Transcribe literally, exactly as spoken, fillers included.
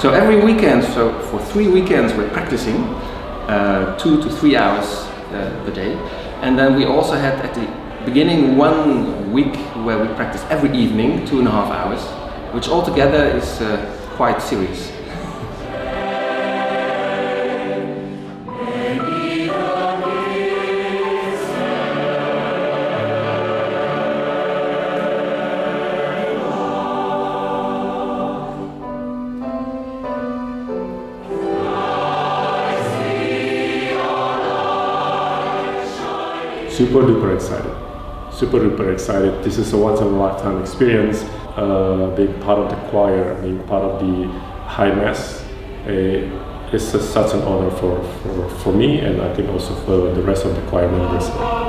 So every weekend, so for three weekends we're practicing uh, two to three hours uh, per day. And then we also had at the beginning one week where we practice every evening, two and a half hours, which altogether is uh, quite serious. Super duper excited. Super duper excited. This is a once in a lifetime experience. Uh, being part of the choir, being part of the High Mass, uh, it's a, such an honor for, for, for me, and I think also for the rest of the choir members.